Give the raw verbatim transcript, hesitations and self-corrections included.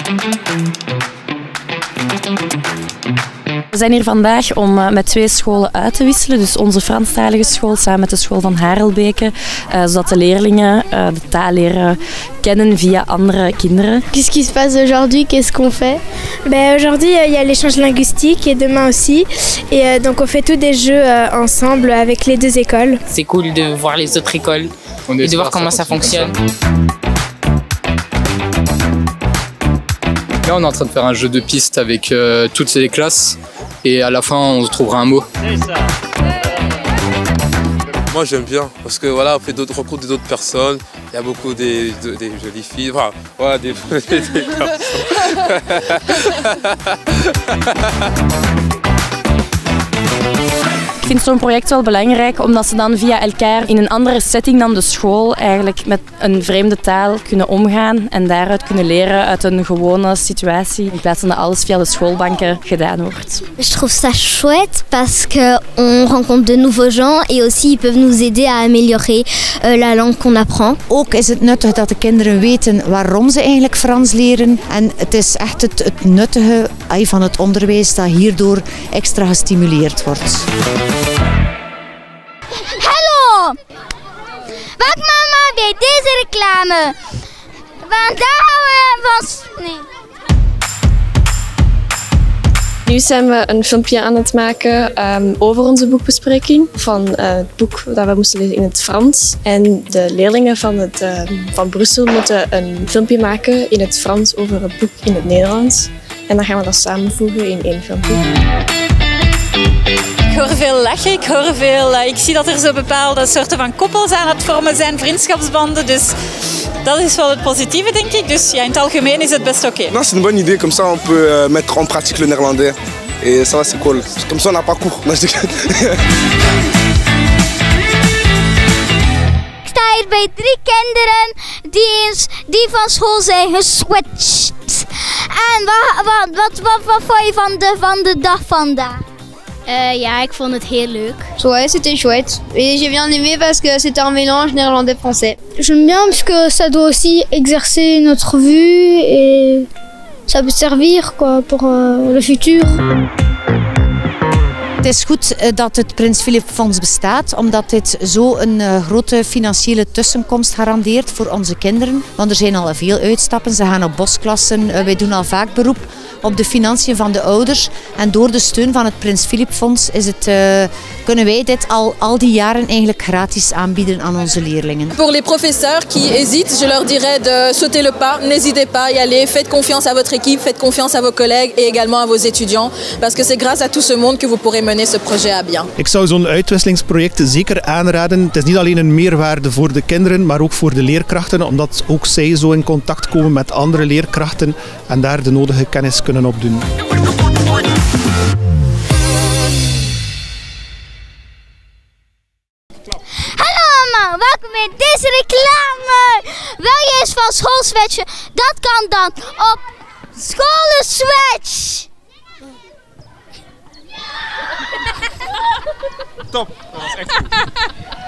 We zijn hier vandaag om met twee scholen uit te wisselen. Dus onze Franstalige school samen met de school van Harelbeke. Uh, zodat de leerlingen uh, de taal leren kennen via andere kinderen. Qu'est-ce qui se passe aujourd'hui? Qu'est-ce qu'on fait? Ben, aujourd'hui, il euh, y a l'échange linguistique et demain aussi. Et euh, donc on fait tous des jeux euh, ensemble avec les deux écoles. C'est cool de voir les autres écoles et de voir comment ça fonctionne. Là, on est en train de faire un jeu de piste avec euh, toutes les classes et à la fin, on se trouvera un mot. Moi, j'aime bien parce que voilà, on fait d'autres rencontres d'autres personnes. Il y a beaucoup des, de, des jolies filles, enfin, ouais, des, des, des Ik vind zo'n project wel belangrijk, omdat ze dan via elkaar in een andere setting dan de school eigenlijk met een vreemde taal kunnen omgaan en daaruit kunnen leren uit een gewone situatie, in plaats van dat alles via de schoolbanken gedaan wordt. Je trouve ça chouette parce qu'on rencontre de nouveaux gens et aussi ils peuvent nous aider à améliorer euh, la langue qu'on apprend. Ook is het nuttig dat de kinderen weten waarom ze eigenlijk Frans leren en het is echt het, het nuttige van het onderwijs dat hierdoor extra gestimuleerd wordt. Hallo! Wacht mama bij deze reclame. Vandaag gaan we van... Nee. Nu zijn we een filmpje aan het maken um, over onze boekbespreking van uh, het boek dat we moesten lezen in het Frans. En de leerlingen van, het, uh, van Brussel moeten een filmpje maken in het Frans over het boek in het Nederlands. En dan gaan we dat samenvoegen in één filmpje. Ik hoor veel lachen, ik hoor veel... Ik zie dat er zo bepaalde soorten van koppels aan het vormen zijn, vriendschapsbanden. Dus dat is wel het positieve, denk ik. Dus ja, in het algemeen is het best oké. Okay. Non, c'est une bonne idée. Comme ça, on peut euh, mettre en pratique le néerlandais. Et ça, c'est cool. Comme ça, on n'a pas cours. Non, je Ik sta hier bij drie kinderen die, die van school zijn geswitcht. En wat, wat, wat, wat, wat vond je van de, van de dag vandaag? Euh, ja, ik vond het heel leuk. Ouais, c'était chouette. Et j'ai bien aimé parce que c'était un mélange néerlandais-français. J'aime bien parce que ça doit aussi exercer notre vue et ça peut servir quoi, pour euh, le futur. Het is goed dat het Prins Philip Fonds bestaat, omdat dit zo een uh, grote financiële tussenkomst garandeert voor onze kinderen. Want er zijn al veel uitstappen, ze gaan op bosklassen. Uh, wij doen al vaak beroep op de financiën van de ouders. En door de steun van het Prins Philip Fonds is het, uh, kunnen wij dit al, al die jaren eigenlijk gratis aanbieden aan onze leerlingen. Pour les professeurs qui hésitent, je leur dirais de sauter le pas, n'hésitez pas, y aller, faites confiance à votre équipe, faites confiance à vos collègues et également à vos étudiants, parce que c'est grâce à tout ce monde que vous pourrez mener ce projet à bien. Ik zou zo'n uitwisselingsproject zeker aanraden. Het is niet alleen een meerwaarde voor de kinderen, maar ook voor de leerkrachten, omdat ook zij zo in contact komen met andere leerkrachten en daar de nodige kennis kunnen opdoen. Hallo allemaal, welkom bij deze reclame. Wil je eens van school switchen? Dat kan dan op Scholenswitch. Top, dat was echt goed.